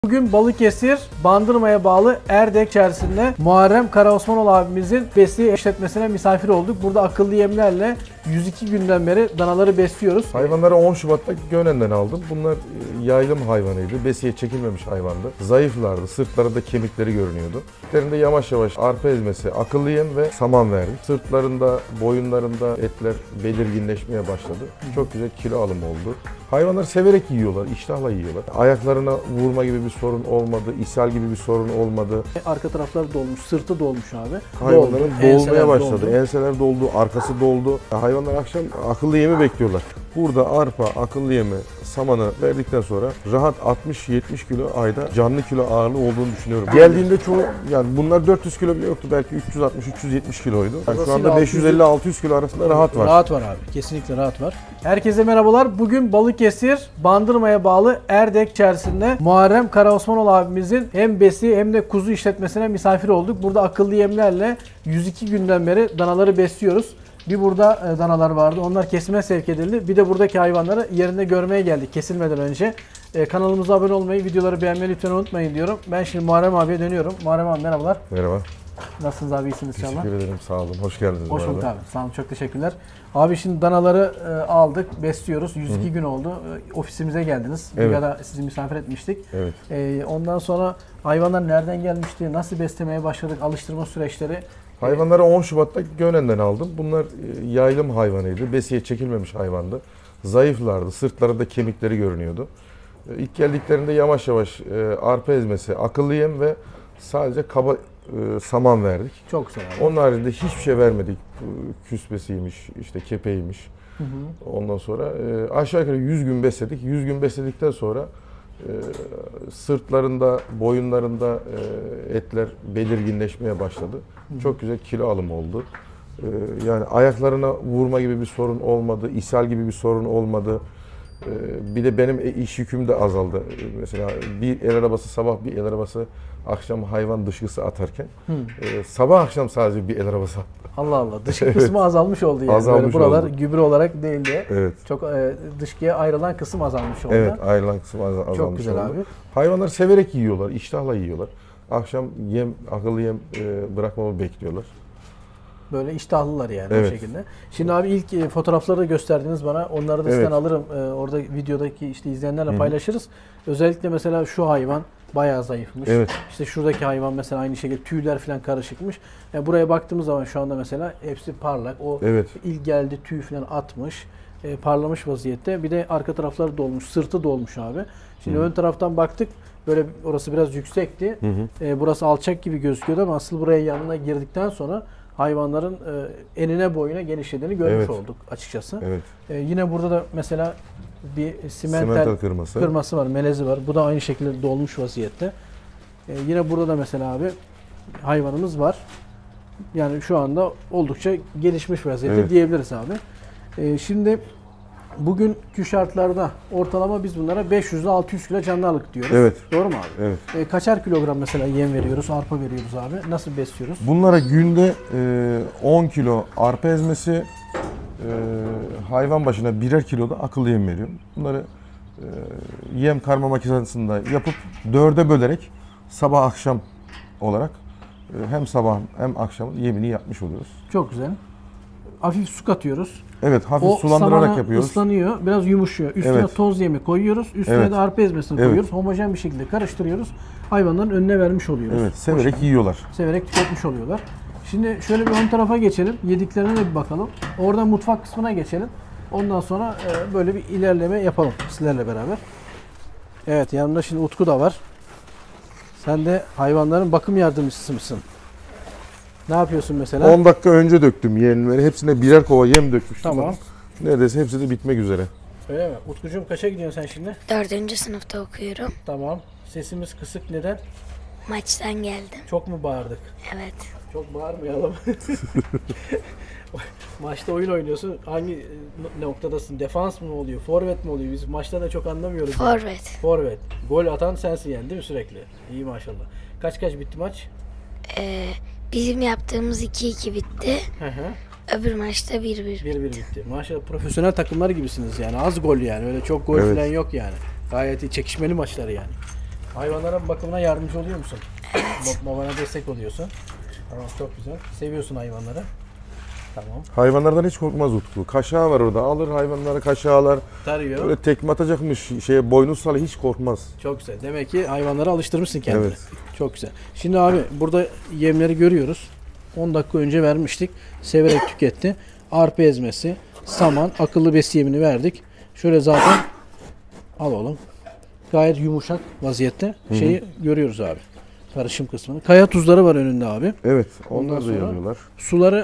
Bugün Balıkesir, Bandırma'ya bağlı Erdek içerisinde Muharrem Karaosmanoğlu abimizin besi işletmesine misafir olduk. Burada akıllı yemlerle 102 günden beri danaları besliyoruz. Hayvanları 10 Şubat'ta Gönen'den aldım. Bunlar yaylım hayvanıydı. Besiye çekilmemiş hayvandı. Zayıflardı. Sırtlarında kemikleri görünüyordu. Sırtlarında yavaş yavaş arpa ezmesi, akıllı yem ve saman verdik. Sırtlarında, boyunlarında etler belirginleşmeye başladı. Çok güzel kilo alımı oldu. Hayvanlar severek yiyorlar, iştahla yiyorlar. Ayaklarına vurma gibi bir sorun olmadı, ishal gibi bir sorun olmadı. Arka tarafları dolmuş, sırtı dolmuş abi. Hayvanların dolmaya başladı. Doldu. Enseler doldu, arkası doldu. Hayvanlar akşam akıllı yemi bekliyorlar. Burada arpa, akıllı yemi, samanı verdikten sonra rahat 60-70 kilo ayda canlı kilo ağırlığı olduğunu düşünüyorum. Geldiğinde çoğu, yani bunlar 400 kilo bile yoktu. Belki 360-370 kiloydu. Yani şu anda 550-600 kilo arasında rahat var. Rahat var abi. Kesinlikle rahat var. Herkese merhabalar. Bugün Balıkesir, Bandırma'ya bağlı Erdek içerisinde Muharrem Karaosmanoğlu abimizin hem besi hem de kuzu işletmesine misafir olduk. Burada akıllı yemlerle 102 günden beri danaları besliyoruz. Bir burada danalar vardı. Onlar kesime sevk edildi. Bir de buradaki hayvanları yerinde görmeye geldik kesilmeden önce. Kanalımıza abone olmayı, videoları beğenmeyi lütfen unutmayın diyorum. Ben şimdi Muharrem abiye dönüyorum. Muharrem abi merhabalar. Merhaba. Nasılsınız abi? İyisiniz inşallah. Teşekkür ederim. Sağ olun. Hoş geldiniz. Hoş bulduk abi. Sağ olun. Çok teşekkürler. Abi şimdi danaları aldık, besliyoruz. 102 gün oldu. Ofisimize geldiniz. Evet. Bir ara sizi misafir etmiştik. Evet. Ondan sonra hayvanlar nereden gelmişti? Nasıl beslemeye başladık? Alıştırma süreçleri. Hayvanları 10 Şubat'ta Gönen'den aldım. Bunlar yaylım hayvanıydı. Besiye çekilmemiş hayvandı. Zayıflardı. Sırtlarında kemikleri görünüyordu. İlk geldiklerinde yavaş yavaş arpa ezmesi, akıllı yem ve sadece kaba saman verdik. Çok güzel abi. Onun haricinde hiçbir şey vermedik. Küspesiymiş, işte kepeğiymiş. Ondan sonra aşağı yukarı 100 gün besledik. 100 gün besledikten sonra sırtlarında, boyunlarında etler belirginleşmeye başladı. Çok güzel kilo alımı oldu. Yani ayaklarına vurma gibi bir sorun olmadı, ishal gibi bir sorun olmadı. Bir de benim iş yüküm de azaldı. Mesela bir el arabası sabah, bir el arabası akşam hayvan dışkısı atarken sabah akşam sadece bir el arabası attı. Allah Allah. Dışkı kısmı azalmış oldu yani. Azalmış böyle buralar oldu. gübre olarak değil de Evet. çok dışkıya ayrılan kısım azalmış oldu. Evet, ayrılan kısım azalmış çok güzel oldu. abi. Hayvanlar severek yiyorlar, iştahla yiyorlar. Akşam yem, akıllı yem bırakmamı bekliyorlar. Böyle iştahlılar yani Evet. o şekilde. Şimdi abi ilk fotoğrafları da gösterdiniz bana. Onları da Evet. sizden alırım. Orada videodaki işte izleyenlerle paylaşırız. Özellikle mesela şu hayvan bayağı zayıfmış. Evet. İşte şuradaki hayvan mesela aynı şekilde tüyler falan karışıkmış. Yani buraya baktığımız zaman şu anda mesela hepsi parlak. O Evet. ilk geldi tüy falan atmış. Parlamış vaziyette. Bir de arka tarafları dolmuş. Sırtı dolmuş abi. Şimdi ön taraftan baktık. Böyle orası biraz yüksekti. Burası alçak gibi gözüküyordu ama asıl buraya yanına girdikten sonra hayvanların enine boyuna genişlediğini görmüş olduk açıkçası. Evet. Yine burada da mesela bir Simental kırması var, melezi var. Bu da aynı şekilde dolmuş vaziyette. Yine burada da mesela abi hayvanımız var. Yani şu anda oldukça gelişmiş vaziyette diyebiliriz abi. Şimdi bugünkü şartlarda ortalama biz bunlara 500 ile 600 kilo canlı alık diyoruz. Evet. Doğru mu abi? Evet. Kaçar kilogram mesela yem veriyoruz, arpa veriyoruz abi? Nasıl besliyoruz? Bunlara günde 10 kilo arpa ezmesi, hayvan başına birer kilo da akıllı yem veriyorum. Bunları yem karma makinesinde yapıp 4'e bölerek sabah akşam olarak hem sabah hem akşam yemini yapmış oluyoruz. Çok güzel. Hafif su katıyoruz. Evet, hafif O sulandırarak yapıyoruz. Islanıyor, biraz yumuşuyor. Üstüne toz yemi koyuyoruz, üstüne de arpa ezmesini koyuyoruz. Homojen bir şekilde karıştırıyoruz. Hayvanların önüne vermiş oluyoruz. Evet, severek yiyorlar. Severek tüketmiş oluyorlar. Şimdi şöyle bir ön tarafa geçelim. Yediklerine de bir bakalım. Oradan mutfak kısmına geçelim. Ondan sonra böyle bir ilerleme yapalım sizlerle beraber. Evet, yanımda şimdi Utku da var. Sen de hayvanların bakım yardımcısı mısın? Ne yapıyorsun mesela? 10 dakika önce döktüm yemleri. Hepsine birer kova yem dökmüştüm. Tamam. Neredeyse hepsi de bitmek üzere. Öyle mi? Utkucuğum kaça gidiyorsun sen şimdi? 4. sınıfta okuyorum. Tamam. Sesimiz kısık neden? Maçtan geldim. Çok mu bağırdık? Evet. Çok bağırmayalım. Maçta oyun oynuyorsun. Hangi noktadasın? Defans mı oluyor? Forvet mi oluyor? Biz maçta da çok anlamıyoruz. Forvet. Forvet. Gol atan sensin yani değil mi sürekli? İyi maşallah. Kaç bitti maç? Bizim yaptığımız 2-2 bitti. Hı hı. Öbür maçta 1-1 bitti. 1-1 bitti. Maşallah profesyonel takımlar gibisiniz yani. Az gol yani. Öyle çok gol falan yok yani. Gayet iyi çekişmeli maçları yani. Hayvanların bakımına yardımcı oluyor musun? Babana destek oluyorsun. Tamam, çok güzel. Seviyorsun hayvanları. Tamam. Hayvanlardan hiç korkmaz Utku. Kaşağı var orada. Alır hayvanları kaşağılar. Tarıyor. Böyle tekme atacakmış boynuz salı hiç korkmaz. Çok güzel. Demek ki hayvanlara alıştırmışsın kendini. Evet. Çok güzel. Şimdi abi burada yemleri görüyoruz. 10 dakika önce vermiştik. Severek tüketti. Arpa ezmesi, saman, akıllı besi yemini verdik. Şöyle zaten al oğlum. Gayet yumuşak vaziyette şeyi görüyoruz abi. Karışım kısmını. Kaya tuzları var önünde abi. Evet. Ondan Onlar da sonra yanıyorlar. Suları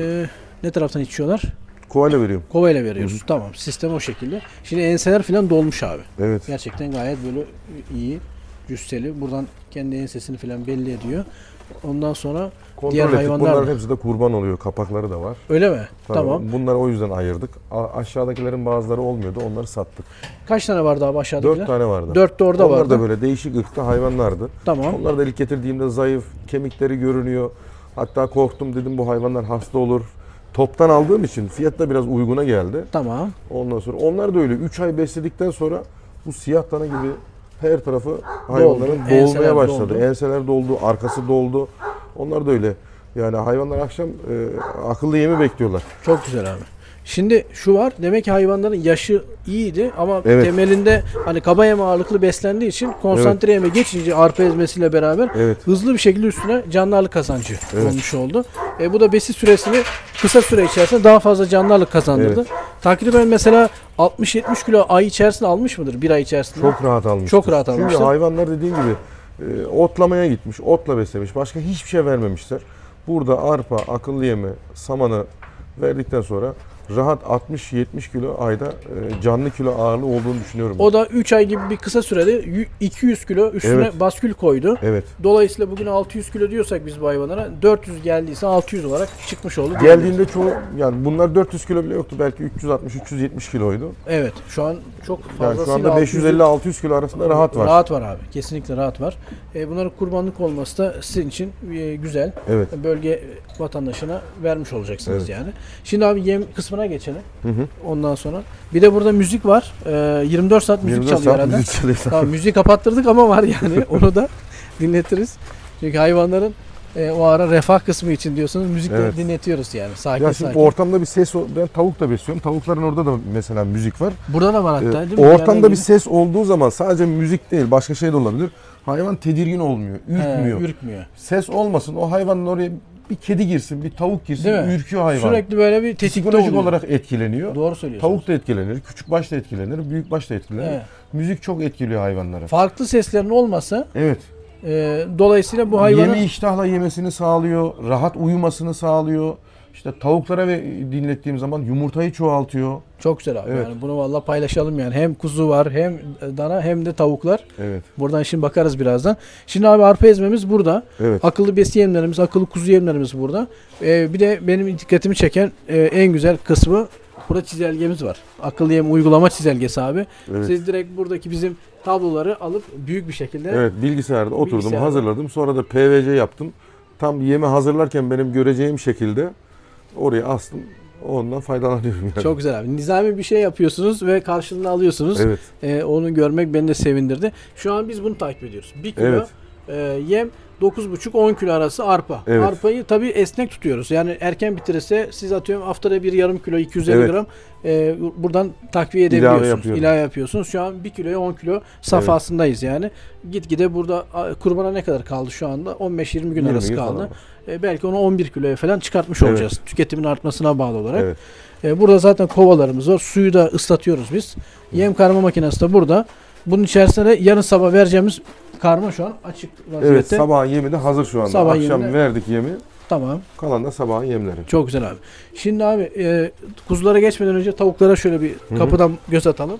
ne taraftan içiyorlar? Kovayla veriyorum. Kovayla veriyoruz. Tamam. Sistem o şekilde. Şimdi enseler falan dolmuş abi. Evet. Gerçekten gayet böyle iyi. Cüsseli. Buradan kendi ensesini falan belli ediyor. Ondan sonra Kontrol diğer ettik. hayvanlar Bunların da. hepsi de kurban oluyor. Kapakları da var. Öyle mi? Tabii. Tamam. Bunları o yüzden ayırdık. Aşağıdakilerin bazıları olmuyordu. Onları sattık. Kaç tane vardı abi aşağıdakiler? 4 tane vardı. 4 de orada Onlar vardı. da böyle değişik ırkta hayvanlardı. Tamam. Onlar da ilk getirdiğimde zayıf, kemikleri görünüyor. Hatta korktum, dedim bu hayvanlar hasta olur. Toptan aldığım için fiyat da biraz uyguna geldi. Tamam. Ondan sonra onlar da öyle 3 ay besledikten sonra bu siyah dana gibi her tarafı hayvanların Enseler dolmaya başladı. doldu. Enseler doldu, arkası doldu. Onlar da öyle. Yani hayvanlar akşam akıllı yemi bekliyorlar. Çok güzel abi. Şimdi şu var. Demek ki hayvanların yaşı iyiydi ama Evet. temelinde hani kaba yem ağırlıklı beslendiği için konsantre yeme geçince arpa ezmesiyle beraber Evet. hızlı bir şekilde üstüne canlı ağırlık kazancı Evet. olmuş oldu. Bu da besi süresini kısa süre içerisinde daha fazla canlı ağırlık kazandırdı. Evet. Takriben mesela 60-70 kilo ay içerisinde almış mıdır? Bir ay içerisinde. Çok rahat almıştır. Çok rahat Çünkü almıştır. hayvanlar dediğin gibi otlamaya gitmiş, otla beslemiş. Başka hiçbir şey vermemişler. Burada arpa, akıllı yemi, samanı verdikten sonra rahat 60-70 kilo ayda canlı kilo ağırlığı olduğunu düşünüyorum. O da 3 ay gibi bir kısa sürede 200 kilo üstüne Evet. baskül koydu. Evet. Dolayısıyla bugün 600 kilo diyorsak biz bu hayvanlara 400 geldiyse 600 olarak çıkmış oldu. Geldiğinde çoğu, yani bunlar 400 kilo bile yoktu. Belki 360-370 kiloydu. Evet, şu an çok Yani fazlasıyla şu anda 600 550-600 kilo arasında rahat var. Rahat var abi. Kesinlikle rahat var. Bunların kurbanlık olması da sizin için güzel. Evet. Bölge vatandaşına vermiş olacaksınız Evet. yani. Şimdi abi yem kısmına geçelim. Ondan sonra. Bir de burada müzik var. 24 saat müzik 24 çalıyor saat herhalde. müzik çalıyor. Tamam, müziği kapattırdık ama var yani. Onu da dinletiriz. Çünkü hayvanların o ara refah kısmı için diyorsunuz müzik de Evet. dinletiyoruz yani. Sakin Ya şimdi sakin. ortamda bir ses, ben tavuk da besliyorum. Tavukların orada da mesela müzik var. Burada da var hatta değil mi? Ortamda Yerden bir ses olduğu zaman sadece müzik değil, başka şey de olabilir. Hayvan tedirgin olmuyor, ürkmüyor. Ürkmüyor. Ses olmasın, o hayvanın oraya bir kedi girsin, bir tavuk girsin, Değil mi? ürküyor hayvan. Sürekli böyle bir tetikte Psikolojik oluyor. olarak etkileniyor. Doğru söylüyorsunuz. Tavuk da etkilenir, küçük baş da etkilenir, büyük baş da etkilenir. Evet. Müzik çok etkiliyor hayvanları. Farklı seslerin olmasa Evet. dolayısıyla bu hayvanın Yemi iştahla yemesini sağlıyor, rahat uyumasını sağlıyor. İşte tavuklara dinlettiğim zaman yumurtayı çoğaltıyor. çok güzel abi. Evet. Yani bunu vallahi paylaşalım yani. Hem kuzu var, hem dana, hem de tavuklar. Evet. Buradan şimdi bakarız birazdan. Şimdi abi arpa ezmemiz burada. Evet. Akıllı besi yemlerimiz, akıllı kuzu yemlerimiz burada. Bir de benim dikkatimi çeken en güzel kısmı burada çizelgemiz var. Akıllı yem uygulama çizelgesi abi. Evet. Siz direkt buradaki bizim tabloları alıp büyük bir şekilde Evet, bilgisayarda oturdum, Bilgisayarda. hazırladım. Sonra da PVC yaptım. Tam yemi hazırlarken benim göreceğim şekilde oraya astım. Ondan faydalanıyorum yani. çok güzel abi. Nizami bir şey yapıyorsunuz ve karşılığını alıyorsunuz. Evet. Onu görmek beni de sevindirdi. Şu an biz bunu takip ediyoruz. 1 kilo Evet. yem, 9,5-10 kilo arası arpa. Evet. Arpayı tabii esnek tutuyoruz. Yani erken bitirirse siz atıyorum haftada bir yarım kilo 250 Evet. gram buradan takviye İlave edebiliyorsunuz. yapıyorum. İlave yapıyorsunuz. Şu an 1 kiloya 10 kilo safhasındayız yani. Gitgide burada kurbana ne kadar kaldı şu anda? 15-20 gün 20 arası gün kaldı. falan. Belki onu 11 kiloya falan çıkartmış Evet. olacağız. Tüketimin artmasına bağlı olarak. Evet. Burada zaten kovalarımız var. Suyu da ıslatıyoruz biz. Yem karma makinesi de burada. Bunun içerisine de yarın sabah vereceğimiz karma şu an açık vaziyette. Evet, sabahın yemi de hazır şu anda. Sabah Akşam yemine- verdik yemi. Tamam. Kalan da sabahın yemleri. Çok güzel abi. Şimdi abi kuzulara geçmeden önce tavuklara şöyle bir kapıdan göz atalım.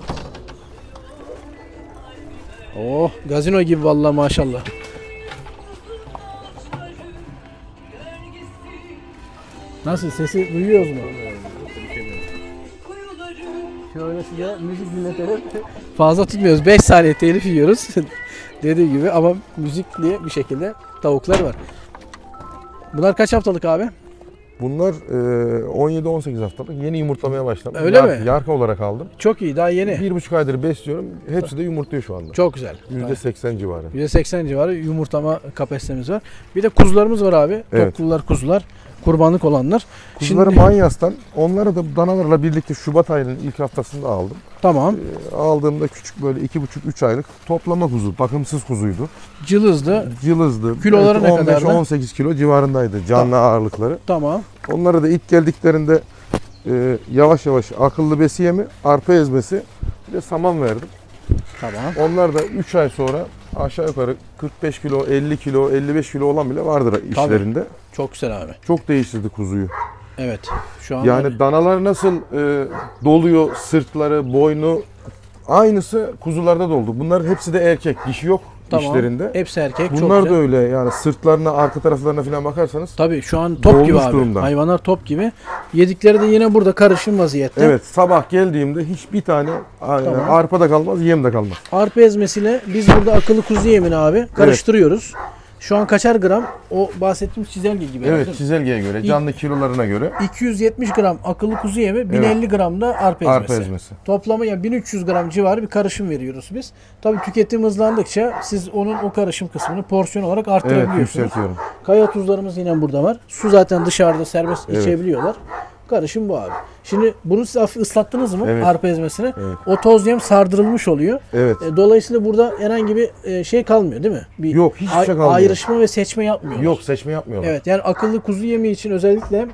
Oh, gazino gibi vallahi maşallah. Nasıl, sesi duyuyoruz mu? Şöyle size müzik dinletelim. Fazla tutmuyoruz. 5 saniye telif yiyoruz. Dediği gibi ama müzikli bir şekilde tavuklar var. Bunlar kaç haftalık abi? Bunlar 17-18 haftalık. Yeni yumurtlamaya başlamış. Öyle mi? Yarka olarak aldım. Çok iyi, daha yeni. 1,5 aydır besliyorum. Hepsi de yumurtluyor şu anda. Çok güzel. %80 civarı. %80 civarı yumurtlama kapasitemiz var. Bir de kuzularımız var abi. Evet. Toklular, kuzular. Kurbanlık olanlar. Kuzuları Manyas'tan, onları da danalarla birlikte Şubat ayının ilk haftasında aldım. Tamam. Aldığımda küçük böyle 2,5-3 aylık toplama kuzu, bakımsız kuzuydu. Cılızdı. Cılızdı. Kiloları ne kadardı? 15-18 kilo civarındaydı canlı ağırlıkları. Tamam. Onları da ilk geldiklerinde yavaş yavaş akıllı besi yemi, arpa ezmesi bir de saman verdim. Tamam. Onlar da 3 ay sonra aşağı yukarı 45 kilo, 50 kilo, 55 kilo olan bile vardır işlerinde. Çok güzel abi. Çok değiştirdi kuzuyu. Evet. Şu an Yani danalar nasıl doluyor, sırtları, boynu aynısı kuzularda doldu. Bunlar hepsi de erkek, dişi yok işlerinde. Hepsi erkek. Çok Bunlar da güzel. öyle yani sırtlarına, arka taraflarına falan bakarsanız. Tabii şu an top gibi Dolmuş abi. durumda. Hayvanlar top gibi. Yedikleri de yine burada karışım vaziyette. Evet, sabah geldiğimde hiçbir tane arpa da kalmaz, yem de kalmaz. Arpa ezmesiyle biz burada akıllı kuzu yemini abi karıştırıyoruz. Şu an kaçar gram? O bahsettiğimiz çizelge gibi. değil Evet, mi? çizelgeye göre, canlı kilolarına göre 270 gram akıllı kuzu yemi, 1050 gram da arpa ezmesi. arpa ezmesi. Toplamı yani 1300 gram civarı bir karışım veriyoruz biz. Tabii tüketim hızlandıkça siz onun o karışım kısmını porsiyon olarak Evet, arttırabiliyorsunuz. yükseltiyorum. Kaya tuzlarımız yine burada var. Su zaten dışarıda serbest Evet. içebiliyorlar. Karışım bu abi. Şimdi bunu siz hafif ıslattınız mı Evet. arpa ezmesini? Evet. O toz yem sardırılmış oluyor. Evet. Dolayısıyla burada herhangi bir şey kalmıyor değil mi? Bir Yok, hiçbir şey kalmıyor. ayrışma ve seçme yapmıyoruz. Yok, seçme yapmıyorlar. Evet, yani akıllı kuzu yemi için özellikle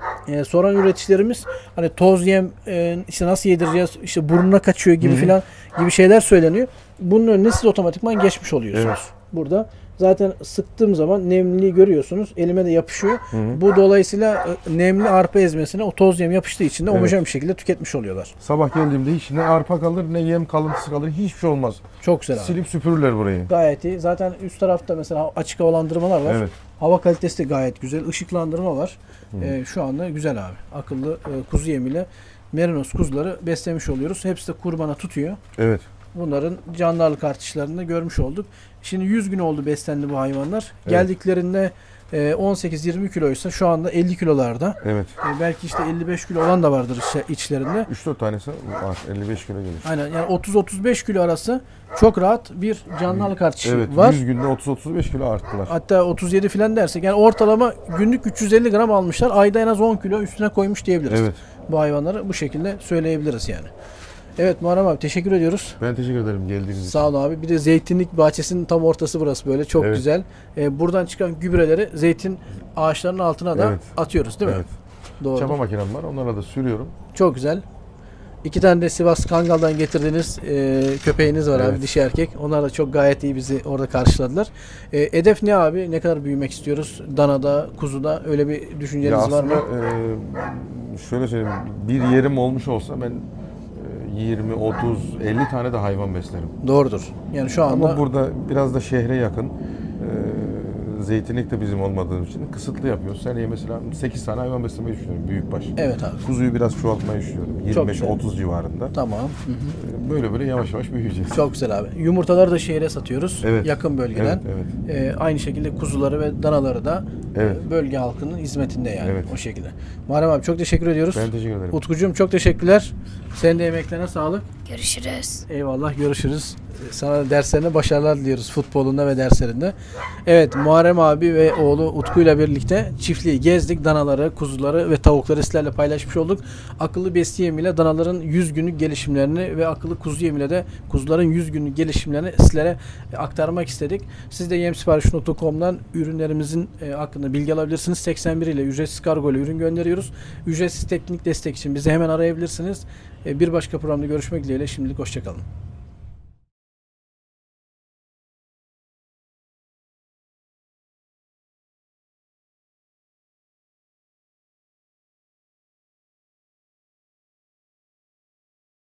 soran üreticilerimiz hani toz yem işte nasıl yedireceğiz, işte burnuna kaçıyor gibi filan gibi şeyler söyleniyor. Bunun önüne siz otomatikman geçmiş oluyorsunuz. Evet. Burada zaten sıktığım zaman nemliliği görüyorsunuz. Elime de yapışıyor. Bu dolayısıyla nemli arpa ezmesine o toz yem yapıştığı için de Evet. homojen bir şekilde tüketmiş oluyorlar. Sabah geldiğimde hiç ne arpa kalır ne yem kalıntısı kalır, hiçbir şey olmaz. Çok güzel abi. Silip süpürürler burayı. Gayet iyi. Zaten üst tarafta mesela açık havalandırmalar var. Evet. Hava kalitesi de gayet güzel. Işıklandırma var. Şu anda güzel abi. Akıllı kuzu yemiyle merinos kuzuları beslemiş oluyoruz. Hepsi de kurbana tutuyor. Evet. Bunların canlılık artışlarını da görmüş olduk. Şimdi 100 gün oldu beslendi bu hayvanlar. Evet. Geldiklerinde 18-20 kiloysa şu anda 50 kilolarda. Evet. Belki işte 55 kilo olan da vardır içlerinde. 3-4 tanesi var. 55 kilo gelir. Aynen, yani 30-35 kilo arası çok rahat bir canlılık artışı Evet. var. 100 günde 30-35 kilo arttılar. Hatta 37 falan dersek yani ortalama günlük 350 gram almışlar. Ayda en az 10 kilo üstüne koymuş diyebiliriz. Evet. Bu hayvanları bu şekilde söyleyebiliriz yani. Evet Muharrem abi, teşekkür ediyoruz. Ben teşekkür ederim geldiğiniz için. Sağ ol abi. Bir de zeytinlik bahçesinin tam ortası burası böyle. Çok Evet. güzel. Buradan çıkan gübreleri zeytin ağaçlarının altına da Evet. atıyoruz değil mi? Evet. Doğru. Çapa makinem var. Onlarla da sürüyorum. Çok güzel. 2 tane de Sivas Kangal'dan getirdiğiniz köpeğiniz var abi, Evet. dişi erkek. Onlar da çok gayet iyi bizi orada karşıladılar. Hedef ne abi? Ne kadar büyümek istiyoruz? Danada, kuzuda öyle bir Ya düşünceniz var aslında mı? şöyle söyleyeyim. Bir yerim olmuş olsa ben 20, 30, 50 tane de hayvan beslerim. Doğrudur. Yani şu anda Ama burada biraz da şehre yakın. Zeytinlik de bizim olmadığımız için kısıtlı yapıyoruz. Seneye mesela 8 tane hayvan beslemeyi düşünüyorum büyükbaş. evet abi. Kuzuyu biraz çoğaltmayı düşünüyorum. Çok güzel. 25-30 civarında. Tamam. Hı hı. Böyle böyle yavaş yavaş büyüyeceğiz. Çok güzel abi. Yumurtaları da şehre satıyoruz. Evet. Yakın bölgeden. Evet, Aynı şekilde kuzuları ve danaları da Evet. bölge halkının hizmetinde yani Evet. o şekilde. Muharrem abi çok teşekkür ediyoruz. Ben teşekkür ederim. Utkucuğum çok teşekkürler. Senin de emeklerine sağlık. Görüşürüz. Eyvallah, görüşürüz. Sana derslerine başarılar diliyoruz, futbolunda ve derslerinde. Evet, Muharrem abi ve oğlu Utku ile birlikte çiftliği gezdik. Danaları, kuzuları ve tavukları sizlerle paylaşmış olduk. Akıllı besi yemiyle danaların 100 günlük gelişimlerini ve akıllı kuzu yemiyle de kuzuların 100 günlük gelişimlerini sizlere aktarmak istedik. Siz de yemsipariş.com'dan ürünlerimizin hakkında bilgi alabilirsiniz. 81 ile ücretsiz kargo ile ürün gönderiyoruz. Ücretsiz teknik destek için bizi hemen arayabilirsiniz. Bir başka programda görüşmek dileğiyle, şimdilik hoşçakalın.